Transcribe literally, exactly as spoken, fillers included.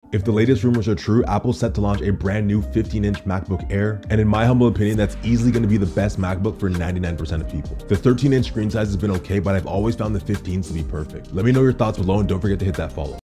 If the latest rumors are true, Apple's set to launch a brand new fifteen inch MacBook Air, and in my humble opinion, that's easily going to be the best MacBook for ninety-nine percent of people. The thirteen inch screen size has been okay, but I've always found the fifteens to be perfect. Let me know your thoughts below and don't forget to hit that follow.